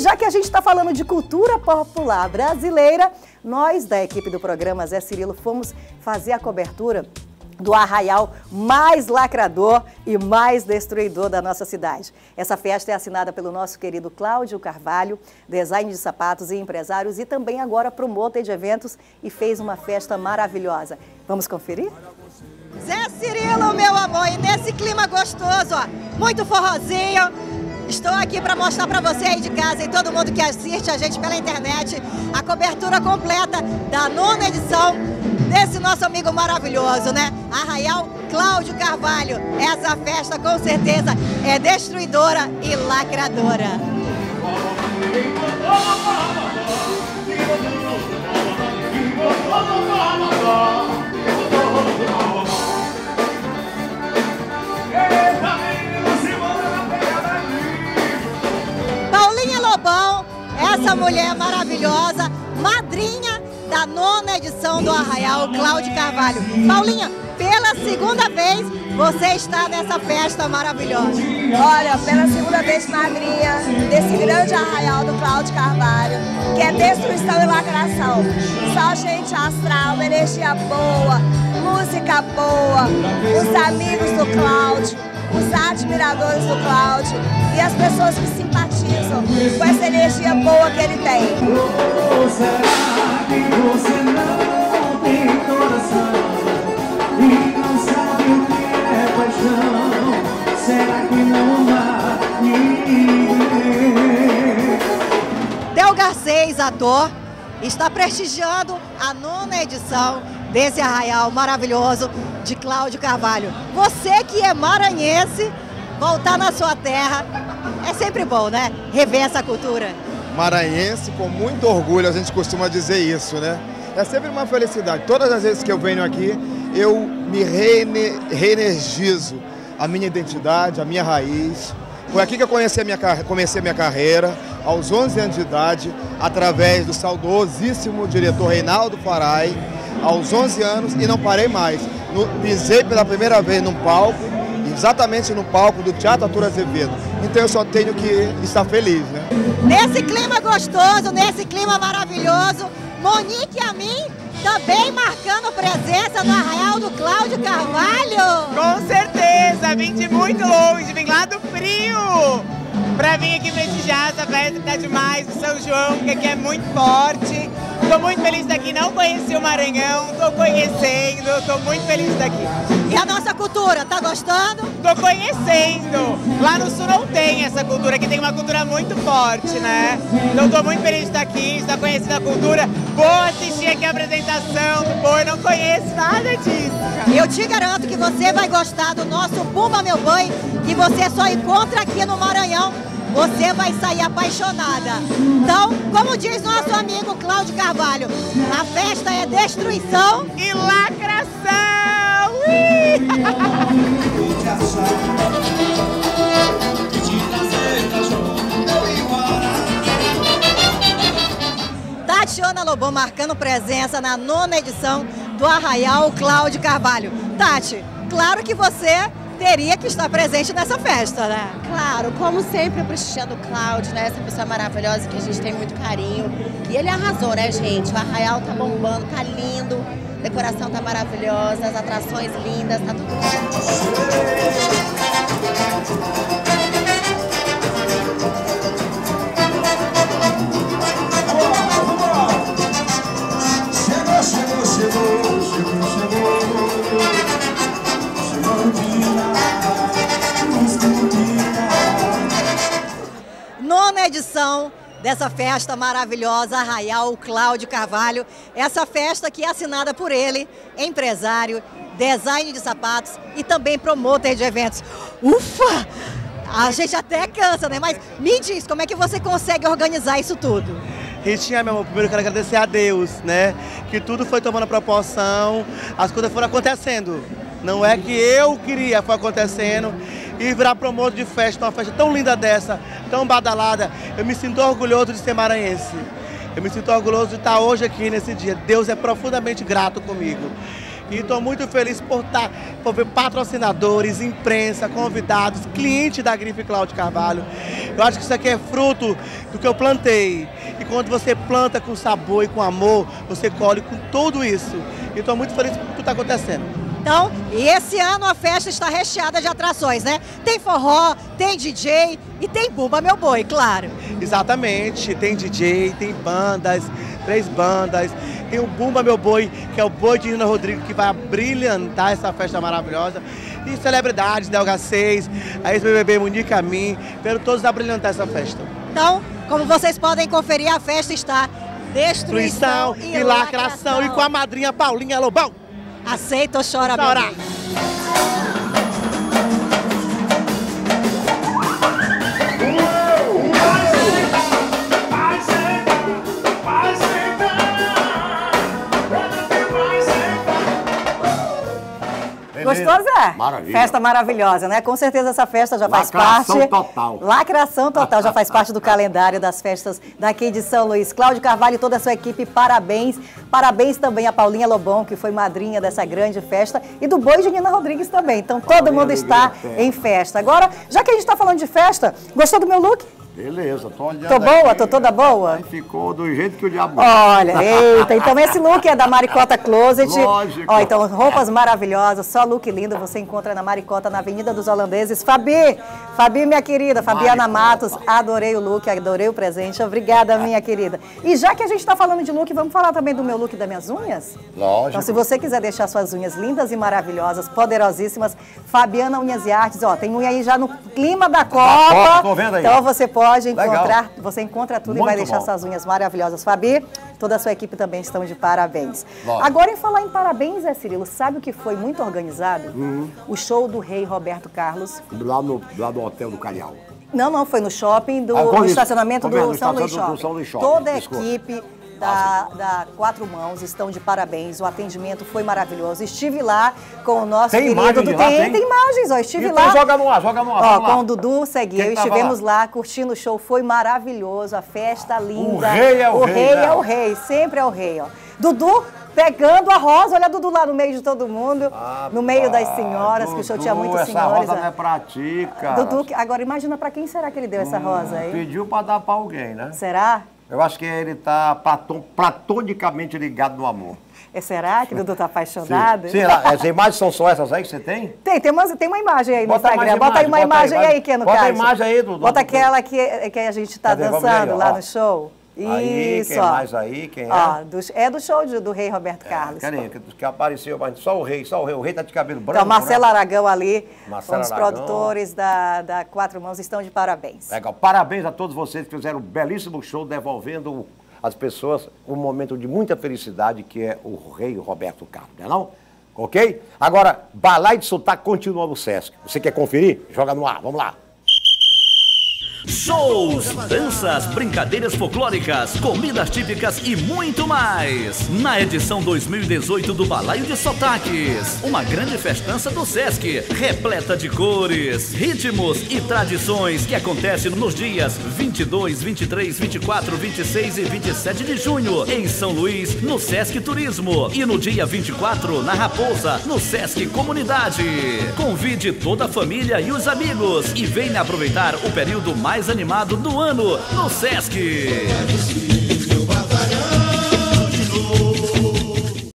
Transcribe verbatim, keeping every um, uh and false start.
já que a gente está falando de cultura popular brasileira, nós da equipe do programa Zé Cirilo fomos fazer a cobertura do arraial mais lacrador e mais destruidor da nossa cidade. Essa festa é assinada pelo nosso querido Cláudio Carvalho, design de sapatos e empresários, e também agora promotor de eventos, e fez uma festa maravilhosa. Vamos conferir? Zé Cirilo, meu amor, e nesse clima gostoso, ó, muito forrozinho, estou aqui para mostrar para você aí de casa e todo mundo que assiste a gente pela internet a cobertura completa da nona edição desse nosso amigo maravilhoso, né? Arraial Cláudio Carvalho. Essa festa com certeza é destruidora e lacradora. Paulinha Lobão, essa mulher maravilhosa, madrinha da nona edição do Arraial Cláudio Carvalho. Paulinha, pela segunda vez você está nessa festa maravilhosa. Olha, pela segunda vez madrinha desse grande Arraial do Cláudio Carvalho, que é destruição e lacração. Só gente astral, energia boa, música boa, os amigos do Cláudio, os admiradores do Cláudio e as pessoas que simpatizam com essa energia boa que ele tem. Oh, será que você não tem coração e não sabe o que é paixão? Será que não há ninguém? Del Garcês, ator, está prestigiando a nona edição desse arraial maravilhoso de Cláudio Carvalho. Você que é maranhense, voltar na sua terra é sempre bom, né? Rever essa cultura. Maranhense, com muito orgulho, a gente costuma dizer isso, né? É sempre uma felicidade. Todas as vezes que eu venho aqui, eu me reene, reenergizo a minha identidade, a minha raiz. Foi aqui que eu comecei a minha, comecei a minha carreira, aos onze anos de idade, através do saudosíssimo diretor Reinaldo Farai, aos onze anos, e não parei mais. No, pisei pela primeira vez num palco, exatamente no palco do Teatro Arthur Azevedo. Então eu só tenho que estar feliz, né? Nesse clima gostoso, nesse clima maravilhoso, Monique e a mim também marcando presença no Arraial do Cláudio Carvalho. Com certeza, vim de muito longe, vim lá do frio, pra vir aqui prestigiar essa festa que tá demais, do São João, que aqui é muito forte. Estou muito feliz de estar aqui, não conheci o Maranhão, estou conhecendo, estou muito feliz de estar aqui. E a nossa cultura, tá gostando? Estou conhecendo. Lá no Sul não tem essa cultura, aqui tem uma cultura muito forte, né? Então estou muito feliz de estar aqui, de estar conhecendo a cultura. Vou assistir aqui a apresentação do boi, não conheço nada disso. Eu te garanto que você vai gostar do nosso Bumba Meu Boi, que você só encontra aqui no Maranhão. Você vai sair apaixonada. Então, como diz nosso amigo Cláudio Carvalho, a festa é destruição e lacração. Tatiana Lobão marcando presença na nona edição do Arraial Cláudio Carvalho. Tati, claro que você teria que estar presente nessa festa, né? Claro, como sempre, prestigiando o Cláudio, né? Essa pessoa maravilhosa que a gente tem muito carinho. E ele arrasou, né, gente? O Arraial tá bombando, tá lindo, a decoração tá maravilhosa, as atrações lindas, tá tudo Chegou, chegou, chegou, chegou, chegou. Nona edição dessa festa maravilhosa, Arraial Cláudio Carvalho. Essa festa que é assinada por ele, empresário, design de sapatos e também promotor de eventos. Ufa! A gente até cansa, né? Mas me diz, como é que você consegue organizar isso tudo? Ritinha, meu amor, primeiro eu quero agradecer a Deus, né? Que tudo foi tomando proporção, as coisas foram acontecendo. Não é que eu queria, foi acontecendo. E virar promotor de festa, uma festa tão linda dessa, tão badalada, eu me sinto orgulhoso de ser maranhense. Eu me sinto orgulhoso de estar hoje aqui nesse dia. Deus é profundamente grato comigo. E estou muito feliz por, tá, por ver patrocinadores, imprensa, convidados, clientes da Grife Cláudio Carvalho. Eu acho que isso aqui é fruto do que eu plantei. E quando você planta com sabor e com amor, você colhe com tudo isso. E estou muito feliz por tudo que está acontecendo. Então, e esse ano a festa está recheada de atrações, né? Tem forró, tem D J e tem Bumba Meu Boi, claro. Exatamente, tem D J, tem bandas, três bandas. Tem o Bumba Meu Boi, que é o boi de Nina Rodrigues, que vai brilhantar essa festa maravilhosa. E celebridades, Delga seis, a ex-B B B Monique Amin, vieram todos a brilhantar essa festa. Então, como vocês podem conferir, a festa está destruição, destruição e, e lacração. lacração. E com a madrinha Paulinha Lobão. Aceita ou chora, chora. Bebê? Gostou, Zé? Maravilha. Festa maravilhosa, né? Com certeza essa festa já faz Lacração parte... total. Lacração total. Já faz parte do calendário das festas daqui de São Luís. Cláudio Carvalho e toda a sua equipe, parabéns. Parabéns também a Paulinha Lobão, que foi madrinha dessa grande festa. E do boi de Nina Rodrigues também. Então todo Paulinha mundo está em festa. Agora, já que a gente está falando de festa, gostou do meu look? Beleza, tô olhando. Tô boa? aqui. Tô toda boa? Aí ficou do jeito que o diabo... Olha, eita, então esse look é da Maricota Closet. Lógico. Ó, então roupas maravilhosas, só look lindo, você encontra na Maricota, na Avenida dos Holandeses. Fabi, Fabi, minha querida, Fabiana Matos, adorei o look, adorei o presente, obrigada, minha querida. E já que a gente tá falando de look, vamos falar também do meu look das minhas unhas? Lógico. Então se você quiser deixar suas unhas lindas e maravilhosas, poderosíssimas, Fabiana Unhas e Artes, ó, tem unha aí já no clima da Copa. Copa, tô vendo aí. Então você pode encontrar... Legal. Você encontra tudo Muito e vai deixar bom. suas unhas maravilhosas. Fabi, toda a sua equipe também estão de parabéns. Lógico. Agora, em falar em parabéns, Zé Cirilo, sabe o que foi muito organizado? Uhum. O show do rei Roberto Carlos. Lá no, lá no hotel do Calhau. Não, não, foi no shopping, do, Ah, no isso. estacionamento Como é? do No São Luís estacionamento do Shopping. São Luís Shopping, Toda a desculpa. equipe da, da Quatro Mãos estão de parabéns. O atendimento foi maravilhoso. Estive lá com o nosso Tem querido... imagem de do, lá, tem, tem? tem imagens, ó. Estive Então lá... joga no ar, joga no ar. Ó, vamos lá. com o Dudu Seguiu, Quem tava estivemos lá? lá curtindo o show, foi maravilhoso, a festa linda. rei é o o rei, rei né? é o rei, sempre é o rei, ó. Dudu pegando a rosa, olha a Dudu lá no meio de todo mundo, Ah, no meio das pá, senhoras, que o show tinha Dudu, muitas essa senhoras. rosa ó. não é pra ti, cara. Dudu, agora imagina pra quem será que ele deu essa rosa aí? Pediu pra dar pra alguém, né? Será? Eu acho que ele tá platon, platonicamente ligado no amor. É, será que Dudu tá apaixonado? Sim, sim, as imagens são só essas aí que você tem? Tem, tem uma, tem uma imagem aí no Bota Instagram. mais Bota aí uma imagem, imagem bota aí, aí, que é no bota a caso. imagem aí, Dudu. Bota aquela que, que a gente tá Cadê? Vamos ver dançando aí, ó. lá no show. Aí, Isso, quem ó. mais aí? Quem é? Ó, do, é do show de- do rei Roberto Carlos. Cadê? Que, que apareceu, mas só o rei, só o rei. O rei tá de cabelo branco, Então, Marcelo né? Aragão ali, Marcelo um dos Aragão. produtores da, da Quatro Mãos, estão de parabéns. Legal. Parabéns a todos vocês que fizeram um belíssimo show, devolvendo às pessoas um momento de muita felicidade, que é o rei Roberto Carlos, não é não? Ok? Agora, Balaio de Sotaque continua no Sesc. Você quer conferir? Joga no ar, vamos lá. Shows, danças, brincadeiras folclóricas, comidas típicas e muito mais. Na edição dois mil e dezoito do Balaio de Sotaques, uma grande festança do Sesc, repleta de cores, ritmos e tradições que acontece nos dias vinte e dois, vinte e três, vinte e quatro, vinte e seis e vinte e sete de junho em São Luís, no Sesc Turismo, e no dia vinte e quatro na Raposa, no Sesc Comunidade. Convide toda a família e os amigos e venha aproveitar o período mais animado do ano no Sesc.